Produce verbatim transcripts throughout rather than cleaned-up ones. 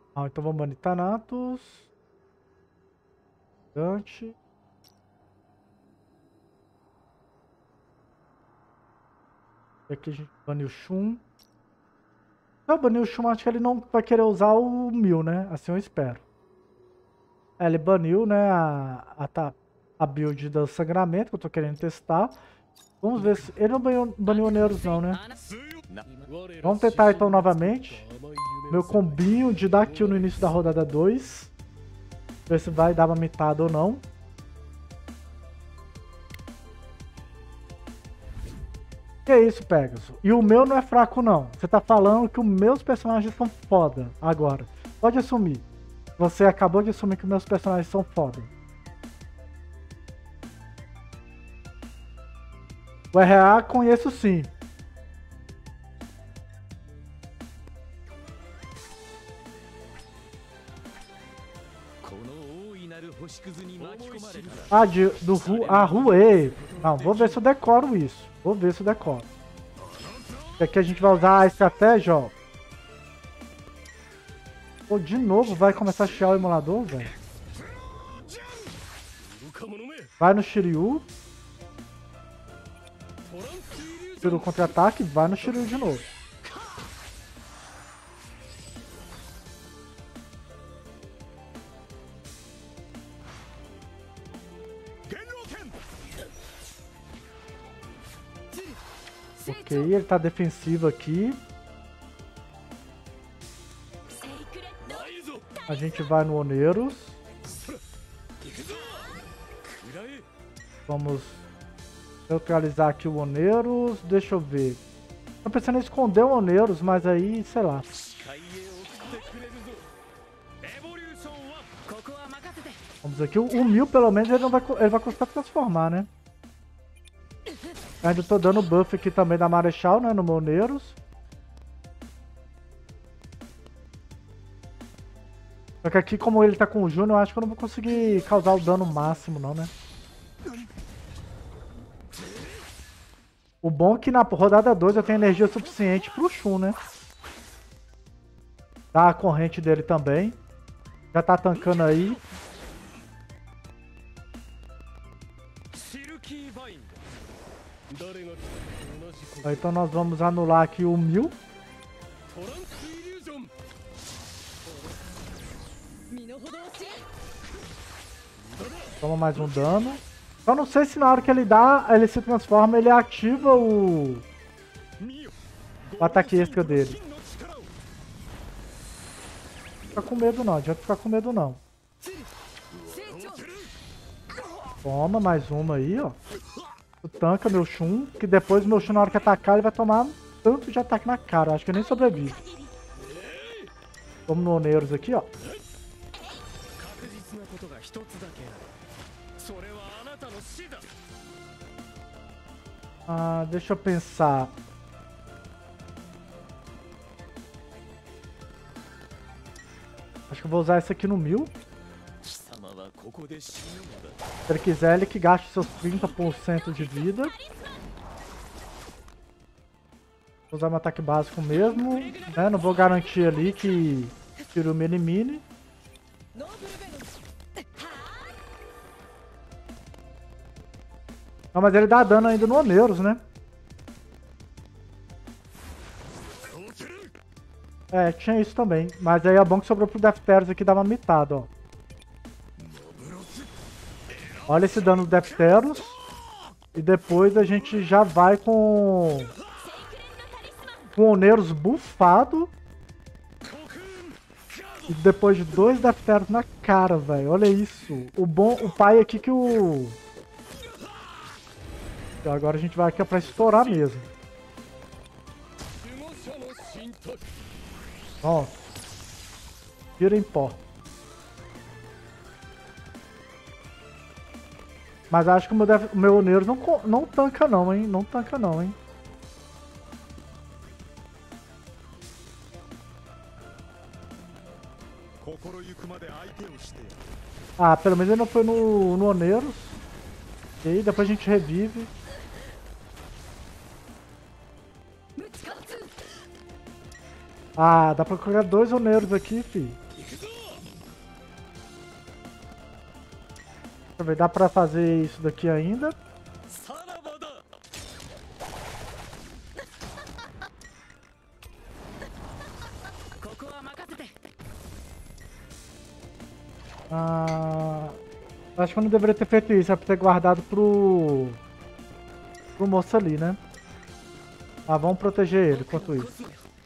Ah, então vamos banir Thanatos. Dante. E aqui a gente baniu o Shun. Se eu banir o Shun, acho que ele não vai querer usar o mil, né? Assim eu espero. É, ele baniu, né, a, a, ta- a build do sangramento, que eu tô querendo testar. Vamos ver se... Ele não baniu, baniu o Neuros não, né? Vamos tentar então novamente. Meu combinho de dar kill no início da rodada dois. Ver se vai dar uma mitada ou não. Que isso, Pegasus? E o meu não é fraco, não. Você tá falando que os meus personagens são foda agora. Pode assumir. Você acabou de assumir que meus personagens são foda. O R A conheço sim. Ah, de, do Ru, ah, Rue. Não, vou ver se eu decoro isso. Vou ver se eu decoro. E aqui a gente vai usar a estratégia, ó. Pô, de novo vai começar a chiar o emulador, velho. Vai no Shiryu. Shiryu contra-ataque, vai no Shiryu de novo. Ok, ele tá defensivo aqui. A gente vai no Oneiros. Vamos neutralizar aqui o Oneiros. Deixa eu ver. Tô pensando em esconder o Oneiros, mas aí, sei lá. Vamos aqui. O mil, pelo menos, ele, não vai, ele vai custar transformar, né? Ainda tô dando buff aqui também da Marechal, né? No Moneiros. Só que aqui, como ele tá com o Júnior, eu acho que eu não vou conseguir causar o dano máximo, não, né? O bom é que na rodada dois eu tenho energia suficiente pro Shun, né? Dá a corrente dele também. Já tá tancando aí. Então nós vamos anular aqui o mil. Toma mais um dano. Só não sei se na hora que ele dá, ele se transforma, ele ativa o, o ataque extra dele. Não fica com medo não, adianta ficar com medo não. Toma mais uma aí, ó. Tu tanca meu Shun, que depois meu Shun na hora que atacar ele vai tomar tanto de ataque na cara, acho que eu nem sobrevive. Vamos no Oneiros aqui, ó. Ah, deixa eu pensar. Acho que eu vou usar esse aqui no mil. Se ele quiser, ele que gaste seus trinta por cento de vida. Vou usar meu ataque básico mesmo, né? Não vou garantir ali que tire o mini-mini. Não, mas ele dá dano ainda no Oneiros, né? É, tinha isso também. Mas aí é bom que sobrou pro Defteros aqui, dá uma mitada, ó. Olha esse dano do Defteros. E depois a gente já vai com... Com o Oneiros bufado. E depois de dois Defteros na cara, velho. Olha isso. O bom... O pai aqui que o... Então agora a gente vai aqui pra estourar mesmo. Ó. Tira em pó. Mas acho que o meu, def... o meu Oneiros não, não tanca não, hein? Não tanca não, hein? Ah, pelo menos ele não foi no, no Oneiros. E aí depois a gente revive. Ah, dá pra colocar dois Oneiros aqui, fi. eu ver, dá pra fazer isso daqui ainda. Ah, acho que eu não deveria ter feito isso, é pra ter guardado pro, pro moço ali, né? Ah, vamos proteger ele enquanto isso.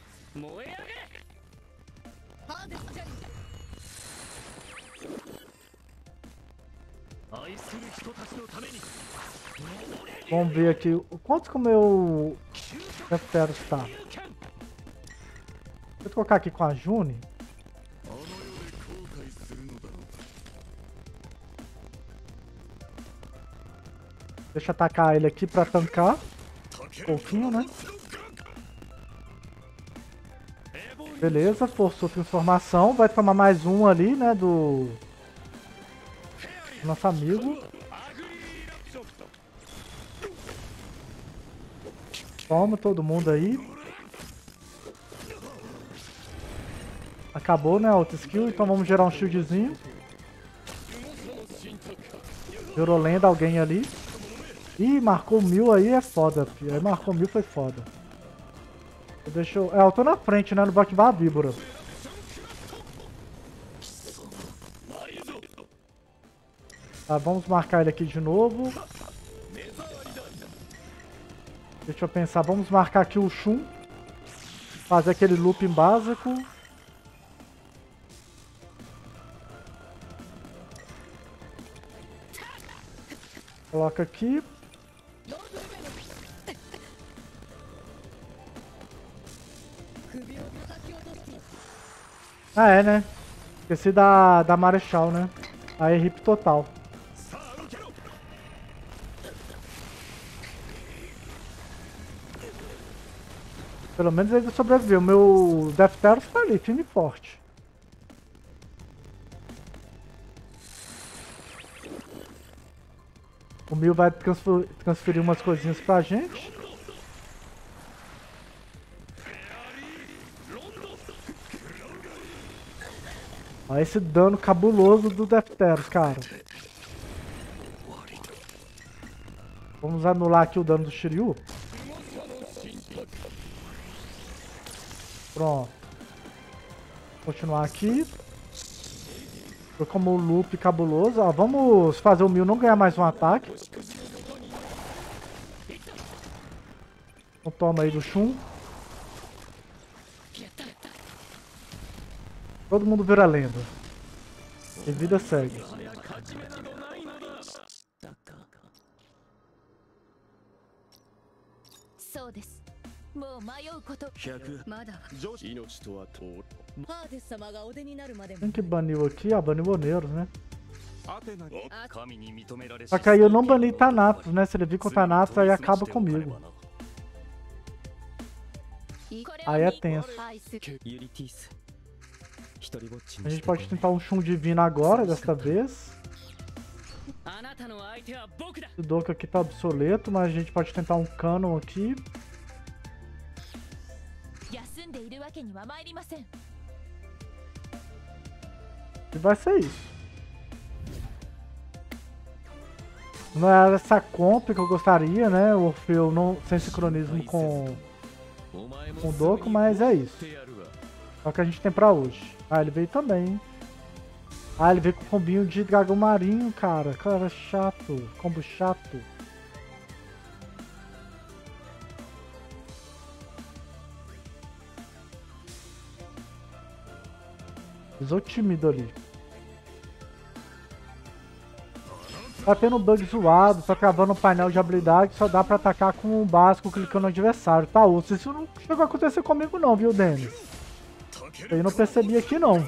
Vamos ver aqui o quanto que o meu Defteros tá. Deixa eu colocar aqui com a June. Deixa eu atacar ele aqui pra tancar. Um pouquinho, né? Beleza, forçou transformação. Vai tomar mais um ali, né? Do nosso amigo. Toma todo mundo aí. Acabou, né? Outra skill. Então vamos gerar um shieldzinho. Gerou lenda alguém ali. Ih, marcou mil aí, é foda, filho. Aí marcou mil, foi foda. Deixa eu... É, eu tô na frente, né? No bloco da víbora. Tá, vamos marcar ele aqui de novo. Deixa eu pensar. Vamos marcar aqui o Shun. Fazer aquele looping básico. Coloca aqui. Ah, é, né? Esqueci da, da Marechal, né? Aí é hip total. Pelo menos ele sobreviveu. Meu Defteros tá ali, firme e forte. O Mil vai transferir umas coisinhas pra gente. Olha esse dano cabuloso do Defteros, cara. Vamos anular aqui o dano do Shiryu. Pronto. Continuar aqui. Foi como o loop cabuloso. Ó, vamos fazer o Mil não ganhar mais um ataque. Então toma aí do Shun. Todo mundo vira lenda. E vida segue. Quem que baniu aqui? Ah, baniu o Oneiros, né? Só que aí eu não bani Thanatos, né? Se ele vir com Thanatos, aí acaba comigo. Aí é tenso. A gente pode tentar um Shun divino agora, desta vez. O Doka aqui tá obsoleto, mas a gente pode tentar um Canon aqui. E vai ser isso. Não era essa comp que eu gostaria, né? O Orfeu não, sem sincronismo com, com o Doka, mas é isso. É o que a gente tem pra hoje. Ah, ele veio também, hein? Ah, ele veio com combinho de dragão marinho, cara. Cara, chato. Combo chato. Pisou tímido ali. Tá tendo bug zoado, tá travando o painel de habilidade, só dá pra atacar com o básico clicando no adversário. Tá osso. Isso não chegou a acontecer comigo não, viu, Denis? Eu não percebi aqui não.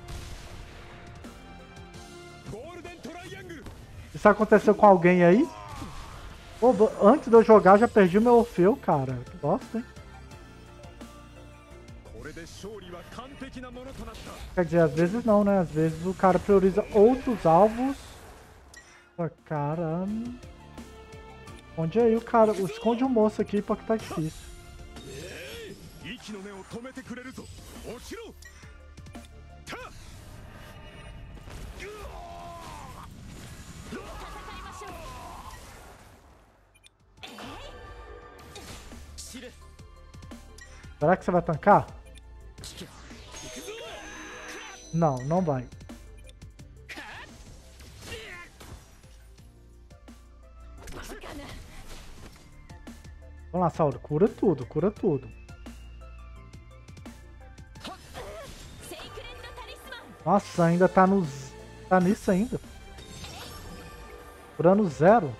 Isso aconteceu com alguém aí? Pô, antes de eu jogar, eu já perdi o meu Orfeu, cara. Que bosta, hein? Quer dizer, às vezes não, né? Às vezes o cara prioriza outros alvos. Ah, cara... Onde aí o cara? Esconde o moço aqui porque tá difícil. Será que você vai tancar? Não, não vai. Vamos lá, Saulo. Cura tudo, cura tudo. Nossa, ainda tá nos... Tá nisso ainda. Curando zero.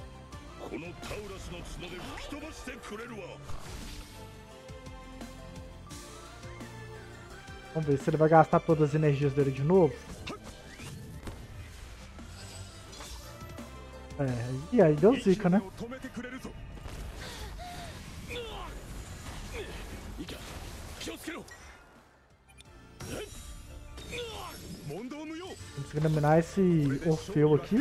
Vamos ver se ele vai gastar todas as energias dele de novo. É, e aí deu zica, né? Vamos eliminar esse Orfeu aqui.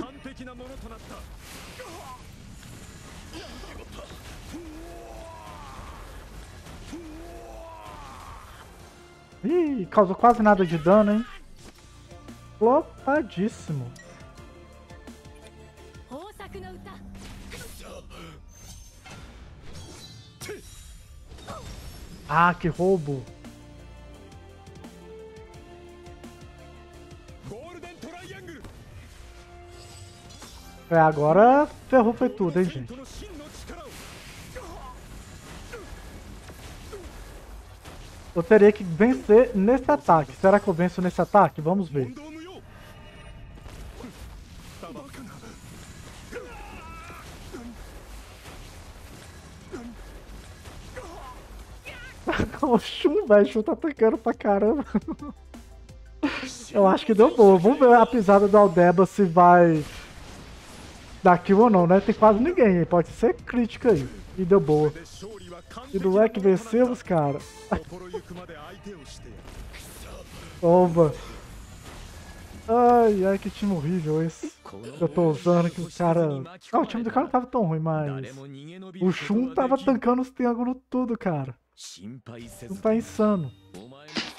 Ih, causou quase nada de dano, hein? Flopadíssimo. Ah, que roubo. É, agora ferrou foi tudo, hein, gente. Eu teria que vencer nesse ataque. Será que eu venço nesse ataque? Vamos ver. O Shun, velho. O Shun tá atacando pra caramba. Eu acho que deu boa. Vamos ver a pisada do Aldeba se vai dar kill ou não, né? Tem quase ninguém. Pode ser crítica aí. E deu boa. E não é que vencemos, cara. Toma. Ai, ai, que time horrível esse. Eu tô usando que o cara... Ah, o time do cara não tava tão ruim, mas... O Shun tava tancando os triângulos tudo, cara. Não tá insano.